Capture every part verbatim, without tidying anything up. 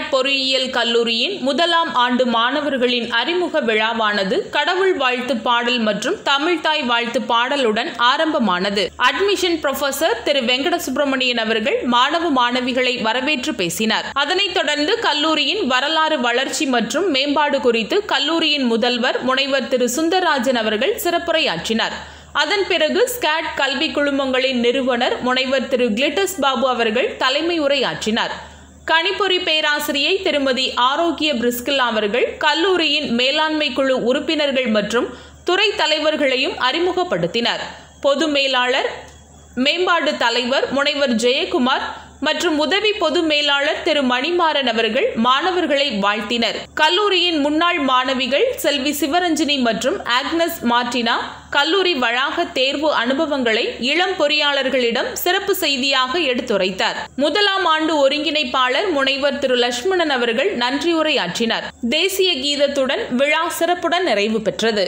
பொறியியல் கல்லூரியின் முதலாம் ஆண்டு மாணவர்களின் அறிமுக விழாவானது கடவுள் வாழ்த்து பாடல் மற்றும் தமிழ்தாய் வாழ்த்து பாடலுடன் ஆரம்பமானது. அட்மிஷன் புரொஃபசர் திரு வெங்கட சுப்பிரமணியன் அவர்கள் மாணவ மாணவிகளை வரவேற்று பேசினார். அதனைத் தொடர்ந்து கல்லூரியின் வரலாறு, வளர்ச்சி மற்றும் மேம்பாடு குறித்து கல்லூரியின் முதல்வர் முனைவர் திரு சுந்தரராஜன் அவர்கள் சிறப்புரையாற்றினார். அதன் பிறகு ஸ்காட் கல்வி குழுமங்களின் நிறுவனர் முனைவர் திரு கிளிட்டஸ் பாபு அவர்கள் தலைமை உரையாற்றினார். கணிப்பொறி பேராசிரியை திருமதி ஆரோக்கிய பிரிஸ்கில் அவர்கள் கல்லூரியின் மேலாண்மை குழு உறுப்பினர்கள் மற்றும் துறை தலைவர்களையும் அறிமுகப்படுத்தினார். பொது மேலாளர், மேம்பாடு தலைவர் முனைவர் ஜெயக்குமார் மற்றும் உதவி பொது மேலாளர் திரு மணிமாறன் அவர்கள் மாணவர்களை வாழ்த்தினர். கல்லூரியின் முன்னாள் மாணவிகள் செல்வி சிவரஞ்சினி மற்றும் ஆக்னஸ் மார்டினா கல்லூரி வளாக தேர்வு அனுபவங்களை இளம் பொறியாளர்களிடம் சிறப்பு செய்தியாக எடுத்துரைத்தார். முதலாம் ஆண்டு ஒருங்கிணைப்பாளர் முனைவர் திரு லட்சுமணன் அவர்கள் நன்றியுரையாற்றினார். தேசிய கீதத்துடன் விழா சிறப்புடன் நிறைவு பெற்றது.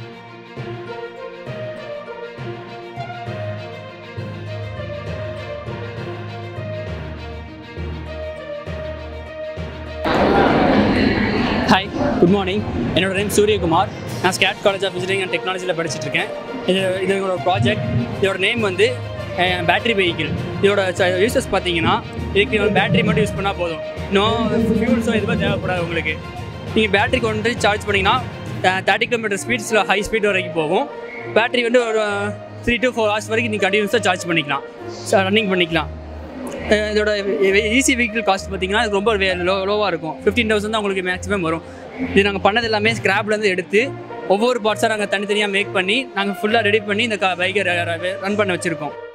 Hi, good morning. என்னோட நேம் சூரியகுமார். நான் SCAD college of engineering and டெக்னாலஜியில் படிச்சுட்டு இருக்கேன். இது இது இதோட ப்ராஜெக்ட். இதோட நேம் வந்து பேட்டரி வெஹிக்கிள். இதோட யூசஸ் பார்த்தீங்கன்னா இதுக்கு ஒரு பேட்டரி மட்டும் யூஸ் பண்ணால் போதும். இன்னும் ஃபியூல்ஸோ எதுவும் தேவைப்படாது உங்களுக்கு. நீங்கள் பேட்டரி கொண்டு வந்து சார்ஜ் பண்ணிங்கன்னா தேர்ட்டி கிலோமீட்டர் ஸ்பீட்ஸில் ஹை ஸ்பீட் வரைக்கும் போகும். பேட்டரி வந்து ஒரு த்ரீ டு ஃபோர் ஹவர்ஸ் வரைக்கும் நீங்கள் கண்டினியூஸாக சார்ஜ் பண்ணிக்கலாம், ரன்னிங் பண்ணிக்கலாம். இதோட ஈஸி வெஹிக்கிள் காஸ்ட் பார்த்தீங்கன்னா ரொம்ப லோ லோவாக இருக்கும். ஃபிஃப்டீன் தௌசண்ட் தான் உங்களுக்கு மேக்ஸிமம் வரும். இது நாங்கள் பண்ணது எல்லாமே ஸ்க்ராப்லேருந்து எடுத்து ஒவ்வொரு பார்ட்ஸாக நாங்கள் தனித்தனியாக மேக் பண்ணி நாங்கள் ஃபுல்லாக ரெடி பண்ணி இந்த பைக்கை ரன் பண்ண வச்சுருக்கோம்.